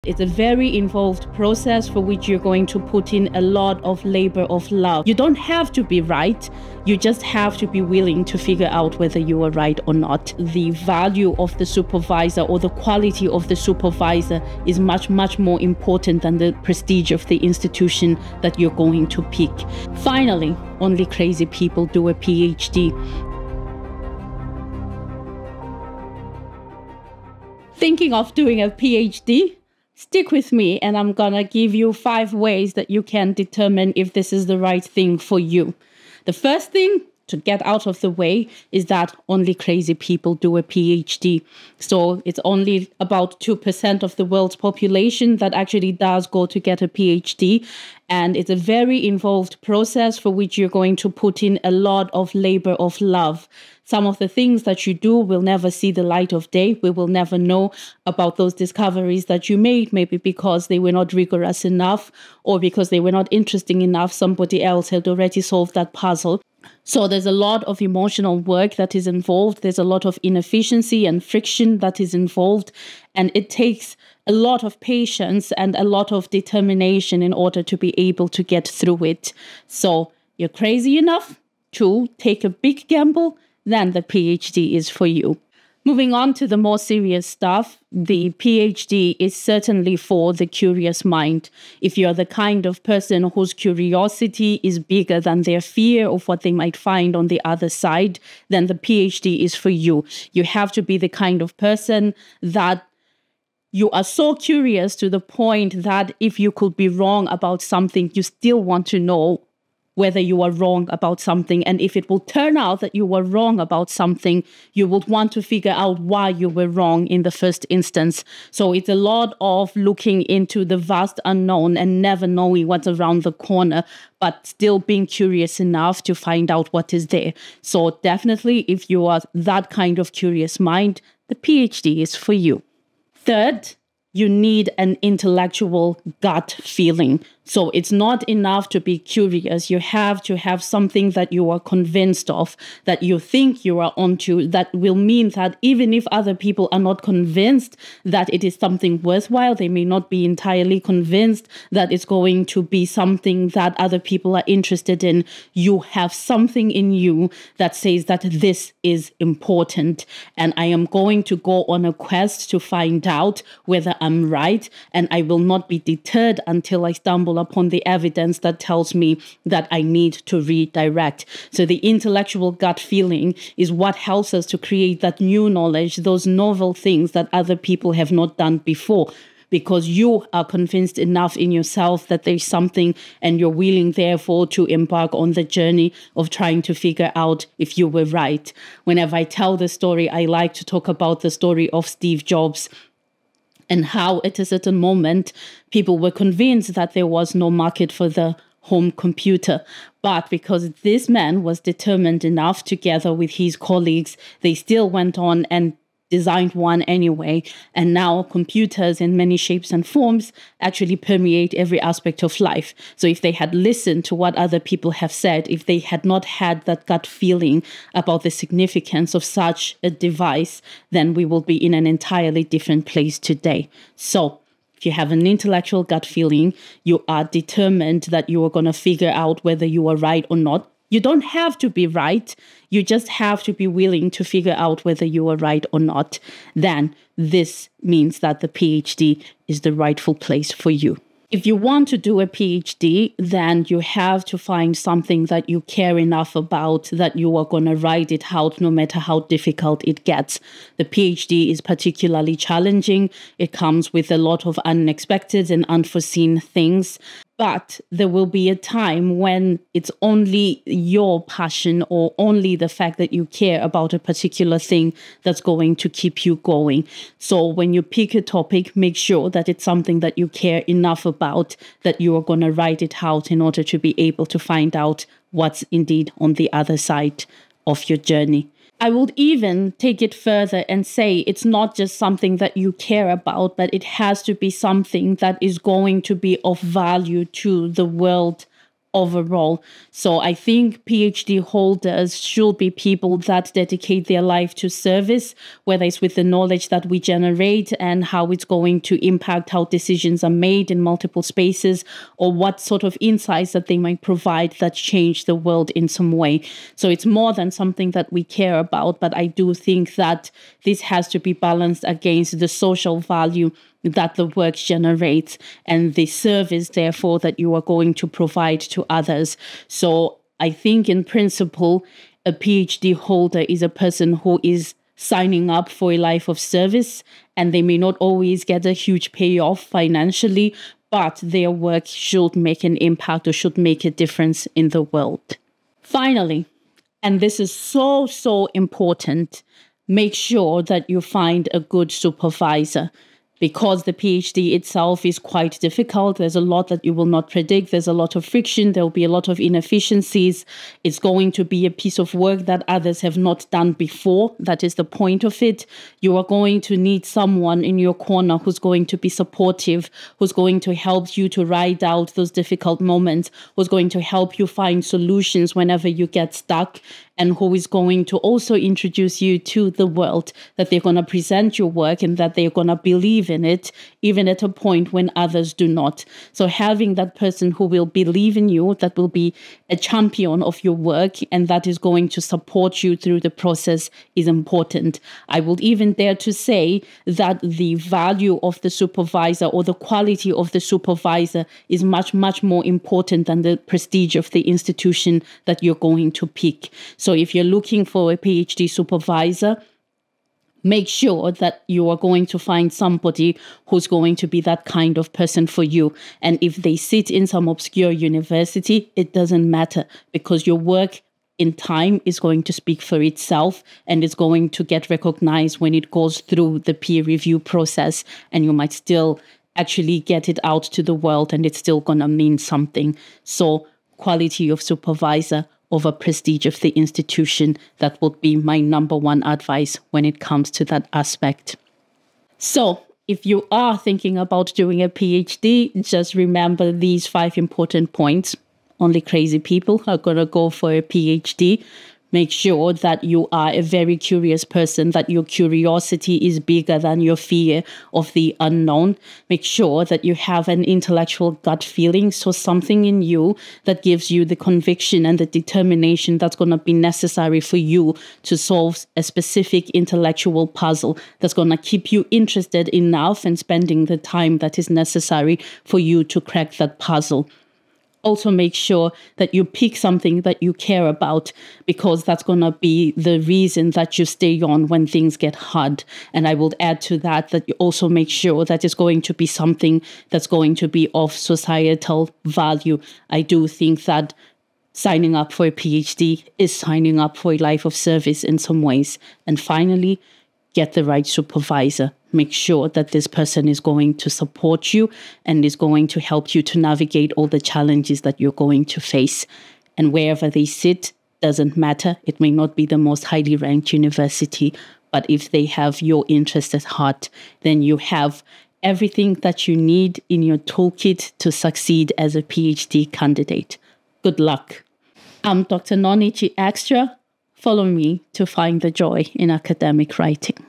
It's a very involved process for which you're going to put in a lot of labor of love. You don't have to be right. You just have to be willing to figure out whether you are right or not. The value of the supervisor or the quality of the supervisor is much, much more important than the prestige of the institution that you're going to pick. Finally, only crazy people do a PhD. Thinking of doing a PhD? Stick with me and I'm gonna give you 5 ways that you can determine if this is the right thing for you. The first thing to get out of the way is that only crazy people do a PhD. So it's only about 2% of the world's population that actually does go to get a PhD. And it's a very involved process for which you're going to put in a lot of labor of love. Some of the things that you do will never see the light of day. We will never know about those discoveries that you made, maybe because they were not rigorous enough or because they were not interesting enough. Somebody else had already solved that puzzle. So there's a lot of emotional work that is involved. There's a lot of inefficiency and friction that is involved. And it takes a lot of patience and a lot of determination in order to be able to get through it. So you're crazy enough to take a big gamble, then the PhD is for you. Moving on to the more serious stuff, the PhD is certainly for the curious mind. If you're the kind of person whose curiosity is bigger than their fear of what they might find on the other side, then the PhD is for you. You have to be the kind of person that you are so curious to the point that if you could be wrong about something, you still want to know whether you are wrong about something. And if it will turn out that you were wrong about something, you would want to figure out why you were wrong in the first instance. So it's a lot of looking into the vast unknown and never knowing what's around the corner, but still being curious enough to find out what is there. So definitely, if you are that kind of curious mind, the PhD is for you. Third, you need an intellectual gut feeling. So it's not enough to be curious. You have to have something that you are convinced of, that you think you are onto, that will mean that even if other people are not convinced that it is something worthwhile, they may not be entirely convinced that it's going to be something that other people are interested in. You have something in you that says that this is important, and I am going to go on a quest to find out whether I'm right, and I will not be deterred until I stumble upon the evidence that tells me that I need to redirect. So the intellectual gut feeling is what helps us to create that new knowledge, those novel things that other people have not done before, because you are convinced enough in yourself that there's something and you're willing, therefore, to embark on the journey of trying to figure out if you were right. Whenever I tell the story, I like to talk about the story of Steve Jobs and how at a certain moment, people were convinced that there was no market for the home computer. But because this man was determined enough, together with his colleagues, they still went on and designed one anyway. And now computers in many shapes and forms actually permeate every aspect of life. So if they had listened to what other people have said, if they had not had that gut feeling about the significance of such a device, then we will be in an entirely different place today. So if you have an intellectual gut feeling, you are determined that you are going to figure out whether you are right or not. You don't have to be right. You just have to be willing to figure out whether you are right or not. Then this means that the PhD is the rightful place for you. If you want to do a PhD, then you have to find something that you care enough about that you are going to ride it out no matter how difficult it gets. The PhD is particularly challenging. It comes with a lot of unexpected and unforeseen things. But there will be a time when it's only your passion or only the fact that you care about a particular thing that's going to keep you going. So when you pick a topic, make sure that it's something that you care enough about that you are going to write it out in order to be able to find out what's indeed on the other side of your journey. I would even take it further and say it's not just something that you care about, but it has to be something that is going to be of value to the world overall. So I think PhD holders should be people that dedicate their life to service, whether it's with the knowledge that we generate and how it's going to impact how decisions are made in multiple spaces, or what sort of insights that they might provide that change the world in some way. So it's more than something that we care about, but I do think that this has to be balanced against the social value that the work generates and the service, therefore, that you are going to provide to others. So I think in principle, a PhD holder is a person who is signing up for a life of service, and they may not always get a huge payoff financially, but their work should make an impact or should make a difference in the world. Finally, and this is so important, make sure that you find a good supervisor. Because the PhD itself is quite difficult, there's a lot that you will not predict. There's a lot of friction. There will be a lot of inefficiencies. It's going to be a piece of work that others have not done before. That is the point of it. You are going to need someone in your corner who's going to be supportive, who's going to help you to ride out those difficult moments, who's going to help you find solutions whenever you get stuck, and who is going to also introduce you to the world, that they're going to present your work and that they're going to believe in it, even at a point when others do not. So having that person who will believe in you, that will be a champion of your work, and that is going to support you through the process is important. I would even dare to say that the value of the supervisor or the quality of the supervisor is much more important than the prestige of the institution that you're going to pick. So if you're looking for a PhD supervisor, make sure that you are going to find somebody who's going to be that kind of person for you. And if they sit in some obscure university, it doesn't matter, because your work in time is going to speak for itself, and it's going to get recognized when it goes through the peer review process, and you might still actually get it out to the world, and it's still going to mean something. So quality of supervisor over prestige of the institution, that would be my number one advice when it comes to that aspect. So if you are thinking about doing a PhD, just remember these 5 important points. Only crazy people are going to go for a PhD. Make sure that you are a very curious person, that your curiosity is bigger than your fear of the unknown. Make sure that you have an intellectual gut feeling, so something in you that gives you the conviction and the determination that's going to be necessary for you to solve a specific intellectual puzzle that's going to keep you interested enough and spending the time that is necessary for you to crack that puzzle. Also make sure that you pick something that you care about, because that's going to be the reason that you stay on when things get hard. And I will add to that you also make sure that it's going to be something that's going to be of societal value. I do think that signing up for a PhD is signing up for a life of service in some ways. And finally, get the right supervisor. Make sure that this person is going to support you and is going to help you to navigate all the challenges that you're going to face. And wherever they sit, doesn't matter. It may not be the most highly ranked university, but if they have your interest at heart, then you have everything that you need in your toolkit to succeed as a PhD candidate. Good luck. I'm Dr. Nonichi Extra. Follow me to find the joy in academic writing.